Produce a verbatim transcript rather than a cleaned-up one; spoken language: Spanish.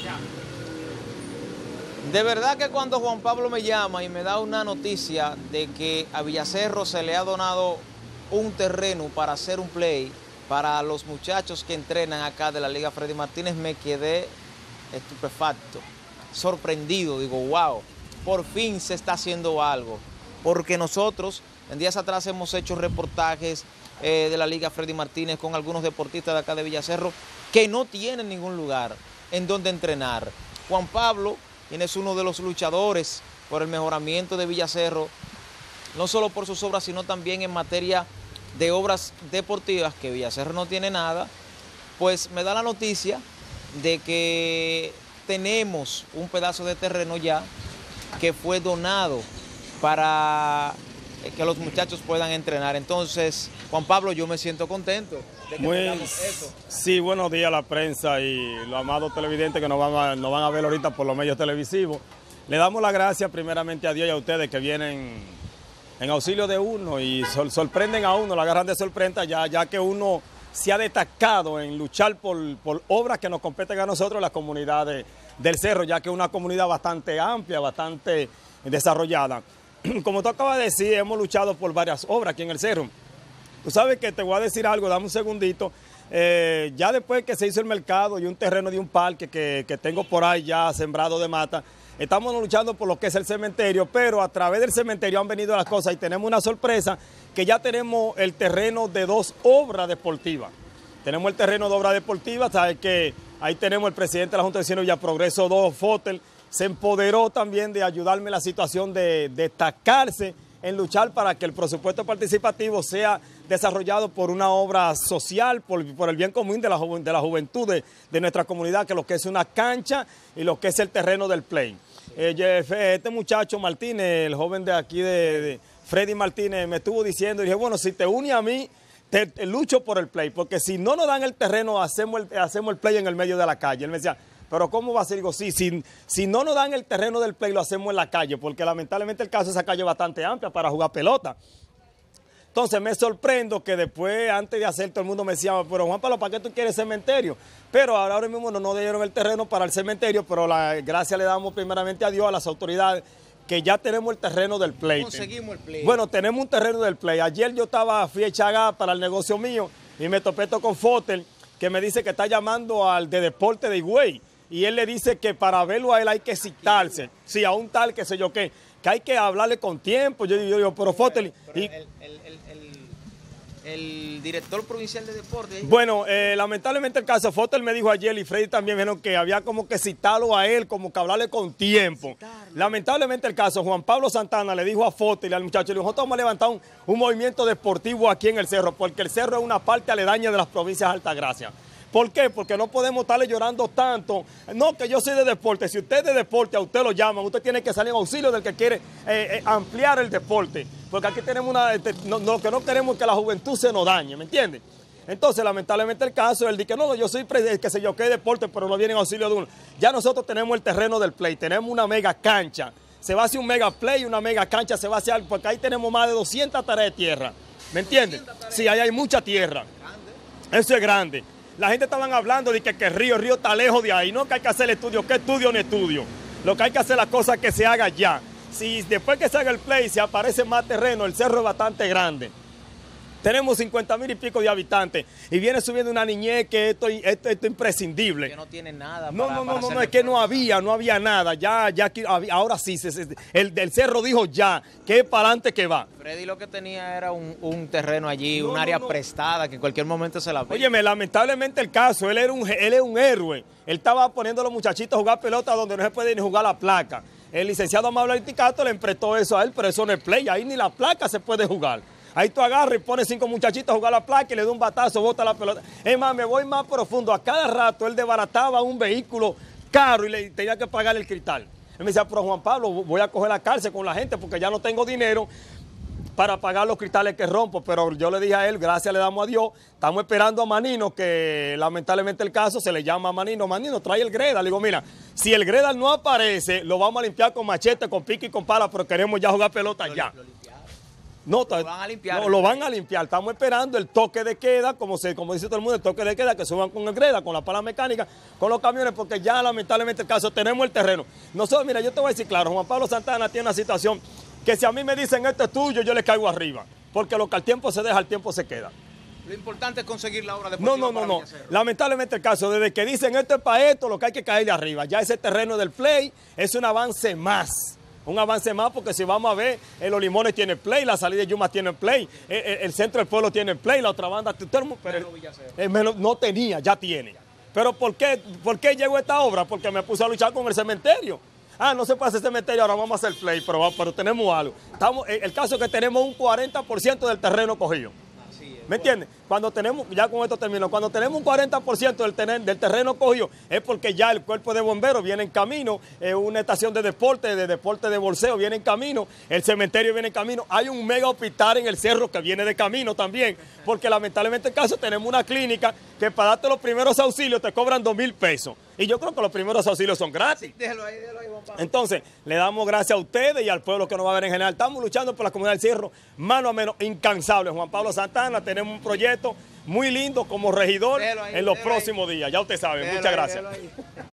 De verdad que cuando Juan Pablo me llama y me da una noticia de que a Villacerro se le ha donado un terreno para hacer un play para los muchachos que entrenan acá de la Liga Freddy Martínez, me quedé estupefacto, sorprendido. Digo, wow, por fin se está haciendo algo. Porque nosotros en días atrás hemos hecho reportajes eh, de la Liga Freddy Martínez con algunos deportistas de acá de Villacerro que no tienen ningún lugar en donde entrenar. Juan Pablo, quien es uno de los luchadores por el mejoramiento de Villacerro, no solo por sus obras, sino también en materia de obras deportivas, que Villacerro no tiene nada, pues me da la noticia de que tenemos un pedazo de terreno ya que fue donado para que los muchachos puedan entrenar. Entonces, Juan Pablo, yo me siento contento de que Muy, tengamos eso. Sí, buenos días a la prensa y los amados televidentes que nos van, a, nos van a ver ahorita por los medios televisivos. Le damos las gracias primeramente a Dios y a ustedes que vienen en auxilio de uno y sor, sorprenden a uno, la agarran de sorpresa, ya, ya que uno se ha destacado en luchar por, por obras que nos competen a nosotros, la comunidad de, del Cerro, ya que es una comunidad bastante amplia, bastante desarrollada. Como tú acabas de decir, hemos luchado por varias obras aquí en el Cerro. Tú sabes que te voy a decir algo, dame un segundito. Eh, ya después que se hizo el mercado y un terreno de un parque que, que tengo por ahí ya sembrado de mata, estamos luchando por lo que es el cementerio, pero a través del cementerio han venido las cosas y tenemos una sorpresa que ya tenemos el terreno de dos obras deportivas. Tenemos el terreno de obra deportiva, sabes que ahí tenemos el presidente de la Junta de Vecinos Villa Progreso dos, Fotel, se empoderó también de ayudarme en la situación de destacarse en luchar para que el presupuesto participativo sea desarrollado por una obra social, por, por el bien común de la, de la juventud de, de nuestra comunidad, que lo que es una cancha y lo que es el terreno del play. Eh, este muchacho Martínez, el joven de aquí de, de Freddy Martínez, me estuvo diciendo, y dije, bueno, si te une a mí, te, te lucho por el play, porque si no nos dan el terreno, hacemos el, hacemos el play en el medio de la calle. Él me decía, pero ¿cómo va a ser? Digo, sí, si, si no nos dan el terreno del play, lo hacemos en la calle, porque lamentablemente el caso de esa calle es bastante amplia para jugar pelota. Entonces me sorprendo que después, antes de hacer, todo el mundo me decía, pero Juan Pablo, ¿para qué tú quieres cementerio? Pero ahora, ahora mismo no nos dieron el terreno para el cementerio, pero la gracia le damos primeramente a Dios, a las autoridades, que ya tenemos el terreno del play. Conseguimos el play. Bueno, tenemos un terreno del play. Ayer yo estaba, fui a Chagá para el negocio mío y me topé esto con Fotel, que me dice que está llamando al de deporte de Higüey. Y él le dice que para verlo a él hay que citarse. Sí, a un tal, qué sé yo qué, que hay que hablarle con tiempo. Yo digo, pero Fotel... Pero y, el, el, el, el, el director provincial de deportes... Bueno, eh, lamentablemente el caso, Fotel me dijo ayer y Freddy también dijeron que había como que citarlo a él, como que hablarle con tiempo. Citarlo. Lamentablemente el caso, Juan Pablo Santana le dijo a Fotel y al muchacho, le dijo, nosotros vamos a levantar un, un movimiento deportivo aquí en el Cerro, porque el Cerro es una parte aledaña de las provincias de Altagracia. ¿Por qué? Porque no podemos estarle llorando tanto. No, que yo soy de deporte. Si usted es de deporte, a usted lo llaman. Usted tiene que salir en auxilio del que quiere eh, eh, ampliar el deporte. Porque aquí tenemos una... Este, no, no, que no queremos que la juventud se nos dañe, ¿me entiende? Entonces, lamentablemente el caso, él dice que no, no, yo soy, qué sé yo, qué deporte, pero no viene en auxilio de uno. Ya nosotros tenemos el terreno del play, tenemos una mega cancha. Se va a hacer un mega play y una mega cancha se va a hacer, porque ahí tenemos más de doscientas tareas de tierra. ¿Me entiende? Sí, ahí hay mucha tierra. Eso es grande. La gente estaban hablando de que, que el río, el río está lejos de ahí, no que hay que hacer el estudio, ¿qué estudio no estudio? Lo que hay que hacer las cosas que se haga ya. Si después que se haga el play, si aparece más terreno, el cerro es bastante grande. Tenemos cincuenta mil y pico de habitantes y viene subiendo una niñez que esto, esto, esto es imprescindible. Que no tiene nada. No, para, no, para no, no, no, es que no había, no había nada. Ya, ya, ahora sí, se, se, el del cerro dijo ya, que es para adelante que va. Freddy lo que tenía era un, un terreno allí, no, un no, área no. prestada, que en cualquier momento se la ve. Óyeme, lamentablemente el caso, él, era un, él es un héroe. Él estaba poniendo a los muchachitos a jugar pelota donde no se puede ni jugar la placa. El licenciado Amable Articato le emprestó eso a él, pero eso no es play, ahí ni la placa se puede jugar. Ahí tú agarras y pones cinco muchachitos a jugar la placa y le da un batazo, bota la pelota. Es más, me voy más profundo. A cada rato él desbarataba un vehículo caro y le tenía que pagar el cristal. Él me decía, pero Juan Pablo, voy a coger la cárcel con la gente porque ya no tengo dinero para pagar los cristales que rompo. Pero yo le dije a él, gracias le damos a Dios, estamos esperando a Manino, que lamentablemente el caso se le llama a Manino. Manino, trae el Gredal. Le digo, mira, si el Gredal no aparece, lo vamos a limpiar con machete, con pique y con pala, pero queremos ya jugar pelota ya. No, lo van a limpiar. No, lo van a limpiar. Estamos esperando el toque de queda, como se, como dice todo el mundo, el toque de queda, que suban con el greda, con la pala mecánica, con los camiones, porque ya lamentablemente el caso, tenemos el terreno. Nosotros, mira, yo te voy a decir claro, Juan Pablo Santana tiene una situación que si a mí me dicen esto es tuyo, yo le caigo arriba, porque lo que al tiempo se deja, al tiempo se queda. Lo importante es conseguir la obra deportiva. No, no, no, no. Villacerro. Lamentablemente el caso, desde que dicen esto es para esto, lo que hay que caerle arriba. Ya ese terreno del play es un avance más. Un avance más porque si vamos a ver, eh, Los Limones tiene play, la salida de Yuma tiene play, eh, eh, el centro del pueblo tiene play, la otra banda, todo el mundo, pero el, el menos, no tenía, ya tiene. Pero ¿por qué, ¿por qué llegó esta obra? Porque me puse a luchar con el cementerio. Ah, no se puede hacer cementerio, ahora vamos a hacer play, pero, pero tenemos algo. Estamos, el caso es que tenemos un cuarenta por ciento del terreno cogido. ¿Me entiendes? Cuando tenemos, ya con esto termino, cuando tenemos un cuarenta por ciento del, teren, del terreno cogido es porque ya el cuerpo de bomberos viene en camino, eh, una estación de deporte, de deporte de bolseo viene en camino, el cementerio viene en camino, hay un mega hospital en el cerro que viene de camino también, porque lamentablemente en el caso tenemos una clínica que para darte los primeros auxilios te cobran dos mil pesos. Y yo creo que los primeros auxilios son gratis. Déjalo ahí, déjalo ahí, Juan Pablo. Entonces, le damos gracias a ustedes y al pueblo que nos va a ver en general. Estamos luchando por la comunidad del Cerro, mano a mano, incansable. Juan Pablo Santana, tenemos un proyecto muy lindo como regidor ahí, en los próximos ahí. días. Ya usted sabe. Déjalo Muchas ahí, gracias.